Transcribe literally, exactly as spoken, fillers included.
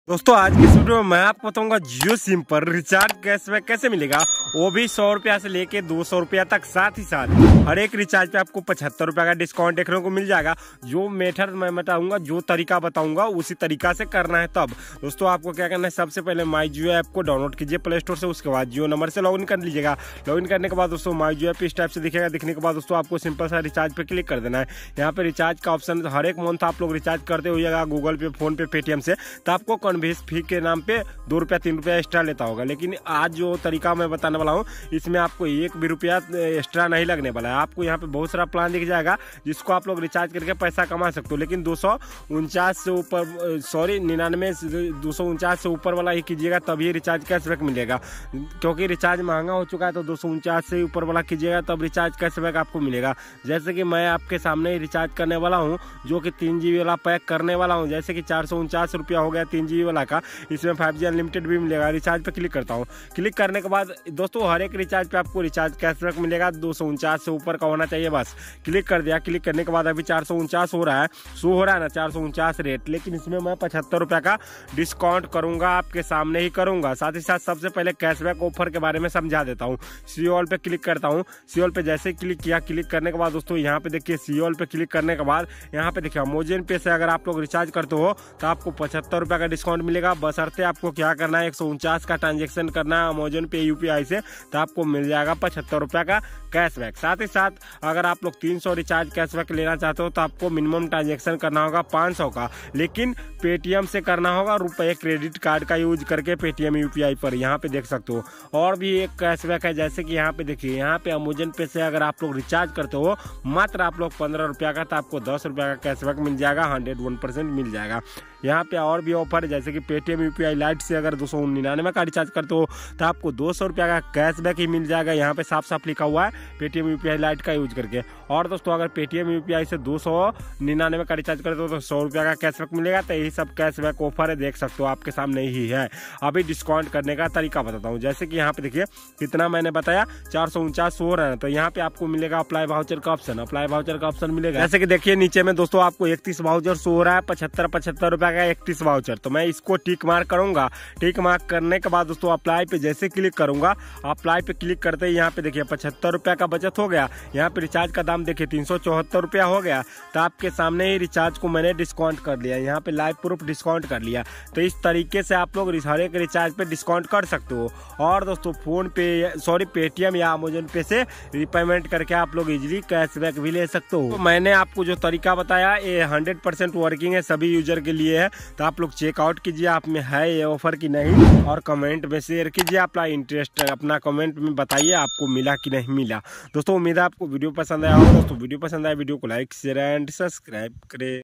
दोस्तों आज की इस वीडियो में मैं आपको बताऊंगा जियो सिम पर रिचार्ज कैशबैक कैसे मिलेगा, वो भी सौ रुपया से लेके दो सौ रुपया तक। साथ ही साथ हर एक रिचार्ज पे आपको पचहत्तर रुपया का डिस्काउंट देखने को मिल जाएगा। जो मेथड मैं बताऊंगा, जो तरीका बताऊंगा, उसी तरीका से करना है। तब दोस्तों आपको क्या करना है, सबसे पहले माई जियो ऐप को डाउनलोड कीजिए प्ले स्टोर से। उसके बाद जियो नंबर से लॉगिन कर लीजिएगा। लॉगिन करने के बाद दोस्तों माई जियो ऐप इस टाइप से दिखेगा। दिखने के बाद दोस्तों आपको सिंपल सा रिचार्ज पे क्लिक कर देना है। यहाँ पे रिचार्ज का ऑप्शन हर एक मंथ आप लोग रिचार्ज करते होइएगा Google pay, PhonePe, Paytm से, तो आपको कन्वेंस फी के नाम पे दो रुपया तीन रुपया एक्स्ट्रा लेता होगा। लेकिन आज जो तरीका मैं बताने वाला हूँ, इसमें आपको एक भी रुपया एक्स्ट्रा नहीं लगने वाला है। आपको यहाँ पे बहुत सारा प्लान दिख जाएगा जिसको आप लोग रिचार्ज करके पैसा कमा सकते हो। लेकिन दो सौ उनचास से ऊपर सॉरी निन्यानवे दो सौ उनचास से ऊपर वाला ही कीजिएगा, तभी रिचार्ज कैशबैक मिलेगा। क्योंकि रिचार्ज महंगा हो चुका है, तो दो सौ उनचास से ऊपर वाला कीजिएगा तब रिचार्ज कैशबैक आपको मिलेगा। जैसे कि मैं आपके सामने ही रिचार्ज करने वाला हूँ, जो कि तीन जी बी वाला पैक करने वाला हूँ। जैसे कि चार सौ उनचास रुपया हो गया तीन जी बी वाला का। इसमें फाइव जी अनलिमिटेड भी मिलेगा। रिचार्ज पे क्लिक करता हूँ। क्लिक करने के बाद दोस्तों हर एक रिचार्ज पे आपको रिचार्ज कैशबैक मिलेगा। दो सौ उनचास से ऊपर का होना चाहिए बस। क्लिक कर दिया। क्लिक करने के बाद अभी चार सौ उनचास हो रहा है, शो हो रहा है ना चार सौ उनचास रेट। लेकिन इसमें मैं पचहत्तर रुपया का डिस्काउंट करूंगा, आपके सामने ही करूंगा। साथ ही साथ सबसे पहले कैशबैक ऑफर के बारे में समझा देता हूँ। सी ऑल पे क्लिक करता हूँ। सी ऑल पे जैसे क्लिक किया, क्लिक करने के बाद दोस्तों यहाँ पे देखिए सी ऑल पे क्लिक करने के बाद यहाँ पे देखिए अमेज़न पे से अगर आप लोग रिचार्ज करते हो तो आपको पचहत्तर रुपया का डिस्काउंट मिलेगा। बशर्ते आपको क्या करना है, एक सौ उनचास का ट्रांजेक्शन करना है अमेज़न पे यूपीआई से, तो आपको मिल जाएगा पचहत्तर रुपया का कैशबैक। साथ ही साथ अगर आप लोग तीन सौ रिचार्ज कैशबैक लेना चाहते हो तो आपको मिनिमम ट्रांजेक्शन करना होगा पाँच सौ का। लेकिन पेटीएम से करना होगा, रुपये क्रेडिट कार्ड का यूज करके पेटीएम यूपीआई पर। यहाँ पे देख सकते हो और भी एक कैशबैक है। जैसे कि यहाँ पे देखिए, यहाँ पे अमेज़न पे से अगर आप लोग रिचार्ज करते हो मात्र आप लोग पंद्रह रुपया का, तो आपको दस रुपया का कैशबैक मिल जाएगा। हंड्रेड वन परसेंट मिल जाएगा। यहाँ पे और भी ऑफर है, जैसे कि पेटीएम यूपीआई लाइट से अगर दो सौ निन्यानवे का रिचार्ज करते हो तो आपको दो सौ रुपया का कैशबैक ही मिल जाएगा। यहाँ पे साफ साफ लिखा हुआ है पेटीएम यूपीआई लाइट का यूज करके। और दोस्तों अगर पेटीएम यूपीआई से दो सौ निन्यानवे का रिचार्ज करते हो तो सौ रुपया का कैशबैक मिलेगा। तो यही सब कैशबैक ऑफर है, देख सकते हो आपके सामने ही है। अभी डिस्काउंट करने का तरीका बताता हूँ। जैसे कि यहाँ पे देखिए कितना मैंने बताया, चार सौ उनचास हो रहा है, तो यहाँ पे आपको मिलेगा अप्लाई वाउचर का ऑप्शन। अप्लाई वाउचर का ऑप्शन मिलेगा। जैसे कि देखिए नीचे में दोस्तों आपको इकतीस वाउचर शो हो रहा है, पचहत्तर पचहत्तर रुपया का इकतीस वाउचर। तो मैं इसको टिक मार्क करूंगा। टिक मार्क करने के बाद दोस्तों अप्लाई पे जैसे क्लिक करूंगा, अप्लाई पे क्लिक करते ही यहाँ पे देखिए पचहत्तर रुपया का बचत हो गया। यहाँ पे रिचार्ज का दाम देखिए तीन सौ चौहत्तर रुपया हो गया। तो आपके सामने ही रिचार्ज को मैंने डिस्काउंट कर लिया। यहाँ पे लाइव प्रूफ डिस्काउंट कर लिया। तो इस तरीके से आप लोग हर एक रिचार्ज पे डिस्काउंट कर सकते हो। और दोस्तों फोन पे सॉरी पेटीएम या अमेज़न पे से रिपेमेंट करके आप लोग इजीली कैशबैक भी ले सकते हो। तो मैंने आपको जो तरीका बताया ये हंड्रेड परसेंट वर्किंग है, सभी यूजर के लिए है। तो आप लोग चेकआउट कीजिए आप में है ये ऑफर की नहीं, और कमेंट में शेयर कीजिए अपना इंटरेस्ट, अपना कमेंट में बताइए आपको मिला कि नहीं मिला। दोस्तों उम्मीद है आपको वीडियो पसंद आया होगा। दोस्तों वीडियो पसंद आया वीडियो को लाइक शेयर एंड सब्सक्राइब करें।